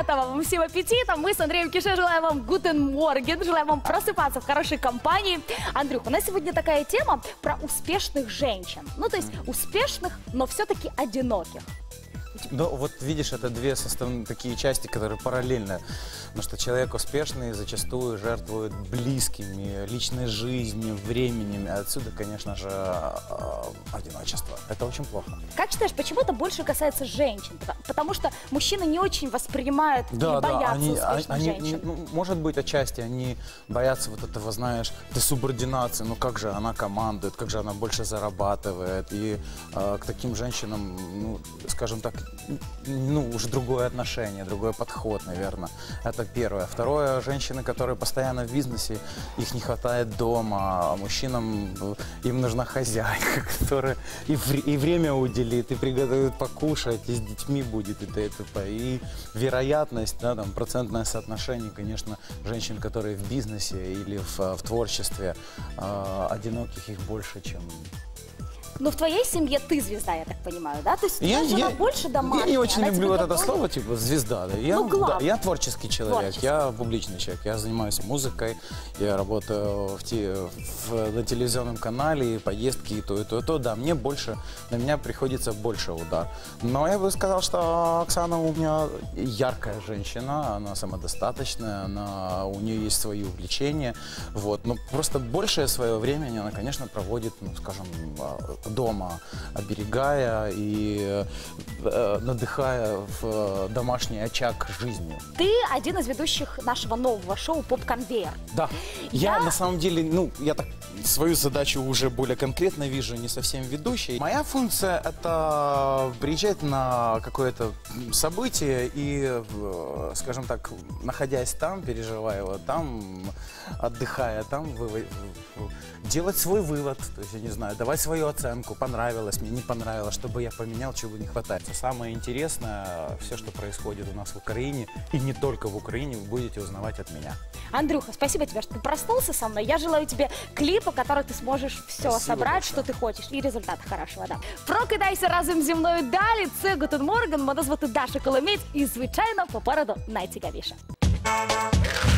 приятного вам всем аппетита. Мы с Андреем Кише желаем вам гутен морген, желаем вам просыпаться в хорошей компании. Андрюх, у нас сегодня такая тема про успешных женщин. Ну, то есть успешных, но все-таки одиноких. Ну, вот видишь, это две составные такие части, которые параллельны. Потому что человек успешный зачастую жертвует близкими, личной жизнью, временем. Отсюда, конечно же, одиночество. Это очень плохо. Как считаешь, почему это больше касается женщин? Потому что мужчины не очень воспринимают и боятся успешных женщин. Ну, может быть, отчасти они боятся вот этого, знаешь, этой субординации. Ну, как же она командует, как же она больше зарабатывает. И к таким женщинам, ну, скажем так, ну, уже другое отношение, другой подход, наверное. Это первое. Второе, женщины, которые постоянно в бизнесе, их не хватает дома, а мужчинам им нужна хозяйка, которая и время уделит, и приготовит покушать, и с детьми будет, и т.д. И вероятность, да, там, процентное соотношение, конечно, женщин, которые в бизнесе или в творчестве, одиноких их больше, чем... Но в твоей семье ты звезда, я так понимаю, да? То есть твоя жена больше домашняя. Я не очень люблю вот это слово, типа, звезда. Да. Я творческий человек, я публичный человек. Я занимаюсь музыкой, я работаю на телевизионном канале, поездки, и то, и то, и то. Да, мне больше, на меня приходится больше удар. Но я бы сказал, что Оксана у меня яркая женщина, она самодостаточная, у нее есть свои увлечения. Вот. Но просто большее свое времени она, конечно, проводит, ну, скажем, дома, оберегая и надыхая в домашний очаг жизни. Ты один из ведущих нашего нового шоу «Поп-конвейер». Да. Я на самом деле, ну, я так свою задачу уже более конкретно вижу, не совсем ведущий. Моя функция — это приезжать на какое-то событие и, скажем так, находясь там, переживая его там, отдыхая там, делать свой вывод, то есть, я не знаю, давать свою оценку, понравилось мне, не понравилось, чтобы я поменял, чего не хватает. Самое интересное, все, что происходит у нас в Украине, и не только в Украине, вы будете узнавать от меня. Андрюха, спасибо тебе, что ты проснулся со мной. Я желаю тебе клипа, который ты сможешь все собрать, що ти хочеш, і результат хорошого. Да. Прокидайся разом зі мною далі. Це Гутен Морген, мене звати Даша Коломієць, і, звичайно, попереду найцікавіше.